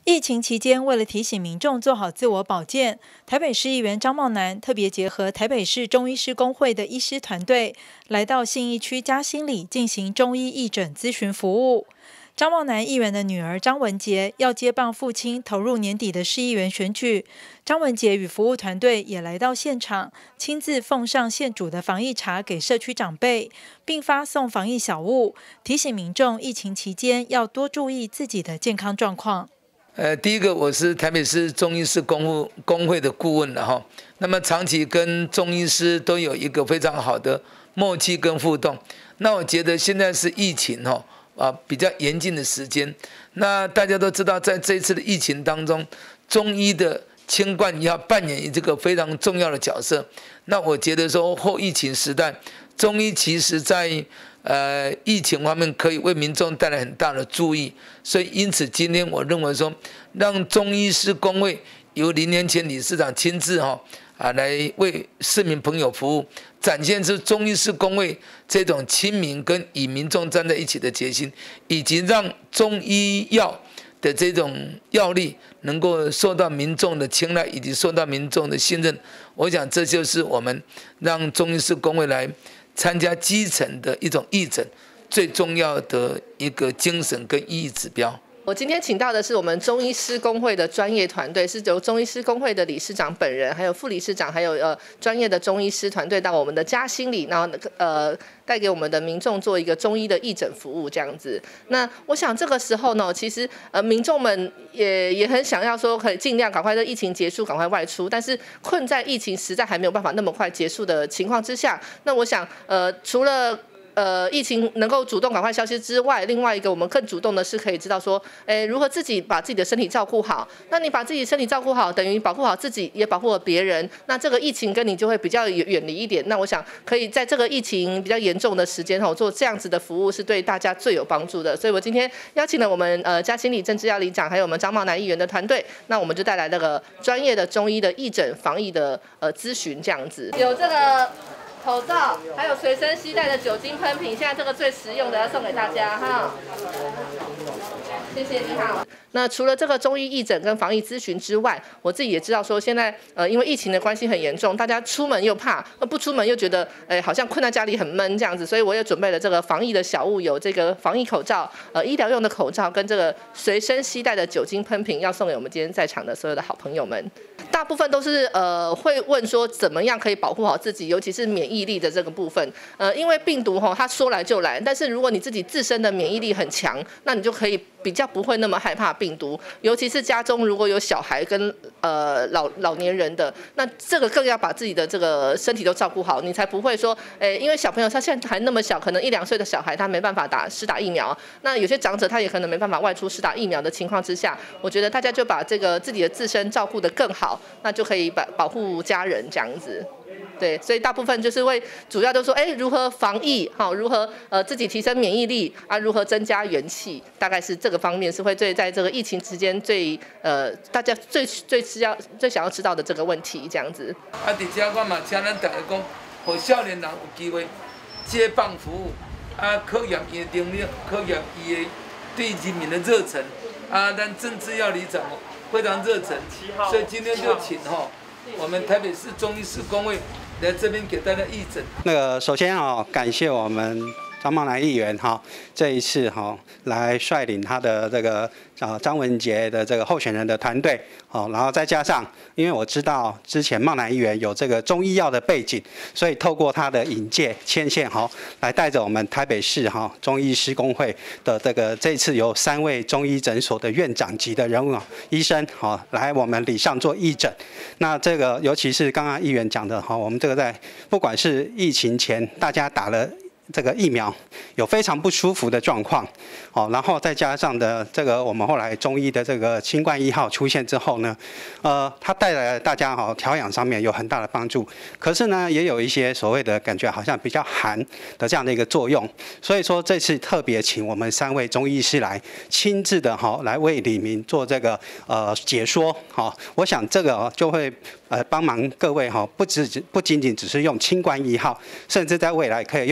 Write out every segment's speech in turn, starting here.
疫情期间，为了提醒民众做好自我保健，台北市议员张茂南特别结合台北市中医师公会的医师团队，来到信义区嘉兴里进行中医义诊咨询服务。张茂南议员的女儿张文杰要接棒父亲投入年底的市议员选举，张文杰与服务团队也来到现场，亲自奉上现煮的防疫茶给社区长辈，并发送防疫小物，提醒民众疫情期间要多注意自己的健康状况。 第一个，我是台北市中医师公会的顾问了哈。那么长期跟中医师都有一个非常好的默契跟互动。那我觉得现在是疫情比较严峻的时间。那大家都知道，在这一次的疫情当中，中医的清冠要扮演这个非常重要的角色。那我觉得说后疫情时代，中医其实在疫情方面可以为民众带来很大的注意，所以因此今天我认为说，让中医师公会由林年前理事长亲自来为市民朋友服务，展现出中医师公会这种亲民跟与民众站在一起的决心，以及让中医药的这种药力能够受到民众的青睐，以及受到民众的信任。我想这就是我们让中医师公会来参加基层的一种义诊最重要的一个精神跟意义指标。 我今天请到的是我们中医师公会的专业团队，是由中医师公会的理事长本人，还有副理事长，还有专业的中医师团队到我们的嘉兴里，然后带给我们的民众做一个中医的义诊服务这样子。那我想这个时候呢，其实民众们也很想要说可以尽量赶快的疫情结束，赶快外出，但是困在疫情实在还没有办法那么快结束的情况之下，那我想除了疫情能够主动赶快消失之外，另外一个我们更主动的是可以知道说，如何自己把自己的身体照顾好。那你把自己身体照顾好，等于保护好自己，也保护了别人。那这个疫情跟你就会比较远离一点。那我想可以在这个疫情比较严重的时间做这样子的服务，是对大家最有帮助的。所以我今天邀请了我们嘉兴里郑志耀里长，还有我们张茂南议员的团队，那我们就带来那个专业的中医的义诊防疫的咨询这样子，有这个口罩，还有随身携带的酒精喷瓶，现在这个最实用的要送给大家哈。谢谢，你好。那除了这个中医义诊跟防疫咨询之外，我自己也知道说，现在因为疫情的关系很严重，大家出门又怕，不出门又觉得好像困在家里很闷这样子，所以我也准备了这个防疫的小物，有这个防疫口罩、医疗用的口罩跟这个随身携带的酒精喷瓶，要送给我们今天在场的所有的好朋友们。大部分都是会问说怎么样可以保护好自己，尤其是免疫力的这个部分。因为病毒它说来就来，但是如果你自己自身的免疫力很强，那你就可以比较不会那么害怕病毒。尤其是家中如果有小孩跟老年人的，那这个更要把自己的这个身体都照顾好，你才不会说因为小朋友他现在还那么小，可能1、2岁的小孩他没办法施打疫苗，那有些长者他也可能没办法外出施打疫苗的情况之下，我觉得大家就把这个自己的自身照顾得更好，那就可以保护家人这样子。对，所以大部分就是会主要都说，如何防疫，如何自己提升免疫力啊，如何增加元气，大概是这个方面是会在这个疫情之间大家最想要知道的这个问题这样子。 在这我嘛请咱大家讲，让少年人有机会接棒服务，考验伊的能力，考验伊的对人民的热忱。咱郑志耀里长非常热忱，所以今天就请我们台北市中医师公会来这边给大家义诊。 首先感谢我们张茂南议员这一次来率领他的这个张文杰的这个候选人的团队然后再加上，因为我知道之前茂南议员有这个中医药的背景，所以透过他的引介牵线来带着我们台北市中医师公会的这一次有3位中医诊所的院长级的人物医生来我们里上做义诊。那这个尤其是刚刚议员讲的我们这个在不管是疫情前大家打了这个疫苗有非常不舒服的状况，然后再加上的这个我们后来中医的这个清冠1号出现之后呢，它带来了大家调养上面有很大的帮助。可是呢，也有一些所谓的感觉好像比较寒的这样的一个作用，所以说这次特别请我们3位中医师来亲自的来为里民做这个解说我想这个就会帮忙各位不仅仅只是用清冠1号，甚至在未来可以用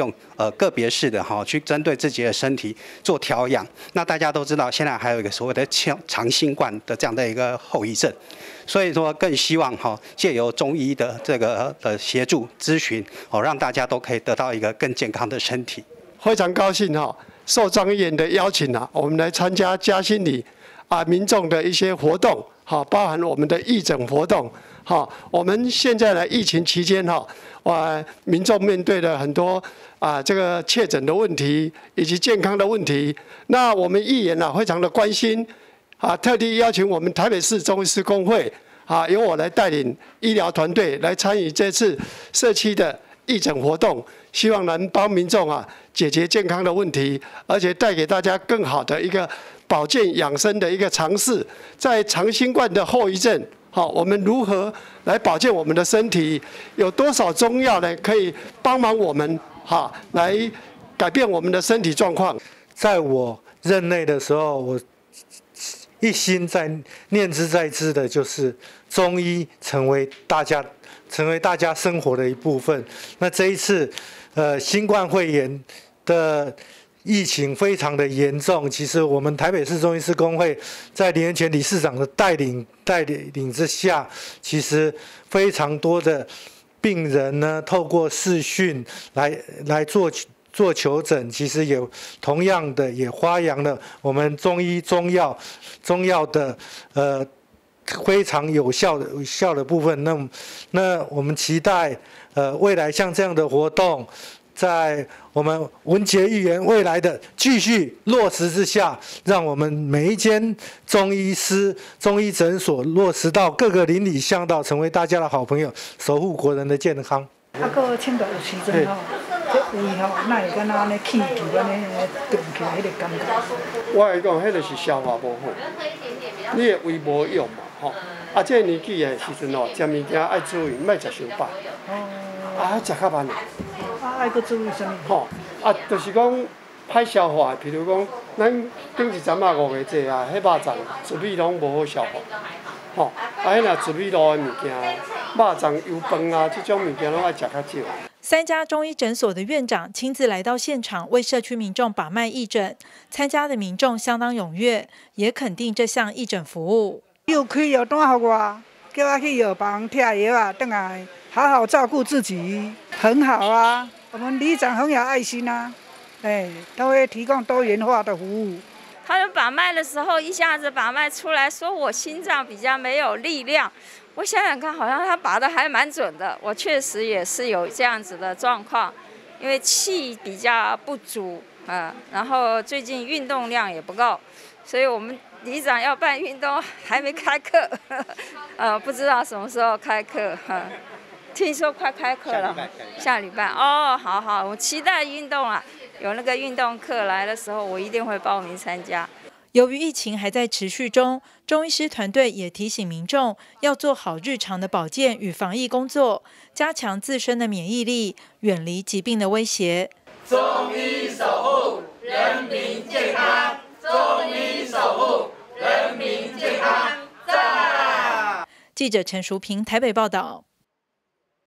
个别式的去针对自己的身体做调养。那大家都知道，现在还有一个所谓的长新冠的这样的一个后遗症，所以说更希望借由中医的这个协助咨询，让大家都可以得到一个更健康的身体。 非常高兴受张议员的邀请我们来参加嘉兴里民众的一些活动，包含我们的义诊活动。我们现在呢，疫情期间民众面对了很多这个确诊的问题以及健康的问题。那我们议员非常的关心特地邀请我们台北市中医师公会由我来带领医疗团队来参与这次社区的义诊活动，希望能帮民众解决健康的问题，而且带给大家更好的一个保健养生的一个尝试。在长新冠的后遗症，我们如何来保健我们的身体？有多少中药呢可以帮忙我们来改变我们的身体状况？ 在我任内的时候，我一心在念之在之的就是中医成为大家生活的一部分。那这一次，新冠肺炎的疫情非常的严重，其实我们台北市中医师公会在林元泉理事长的带领之下，其实非常多的病人呢，透过视讯来做求诊，其实也同样的也发扬了我们中药的非常有效的部分。那我们期待未来像这样的活动，在我们文杰议员未来的继续落实之下，让我们每一间中医诊所落实到各个邻里巷道，成为大家的好朋友，守护国人的健康。 搁穿到有时阵这胃哪会敢若安尼气球安尼动起来迄个感觉？ 我来讲，迄就是消化无好，你的胃无用嘛这个年纪的时阵食物件爱注意，莫食伤饱。食较慢。 爱搁注意啥物？ 就是讲歹消化，譬如讲，咱顶一阵5个节迄肉粽、糯米拢无好消化。迄若糯米路的物件，肉粽、油饭这种物件拢爱食较少。 3家中医诊所的院长亲自来到现场，为社区民众把脉义诊，参加的民众相当踊跃，也肯定这项义诊服务。 又开药单给我，叫我去药房贴药回来好好照顾自己，很好啊。我们里长很有爱心都会提供多元化的服务。 他们把脉的时候，一下子把脉出来说我心脏比较没有力量。我想想看，好像他把的还蛮准的。我确实也是有这样子的状况，因为气比较不足然后最近运动量也不够，所以我们里长要办运动还没开课，不知道什么时候开课听说快开课了，下礼拜好，我期待运动有那个运动课来的时候，我一定会报名参加。 由于疫情还在持续中，中医师团队也提醒民众要做好日常的保健与防疫工作，加强自身的免疫力，远离疾病的威胁。 中医守护人民健康，中医守护人民健康，赞！ 记者陈淑平台北报道。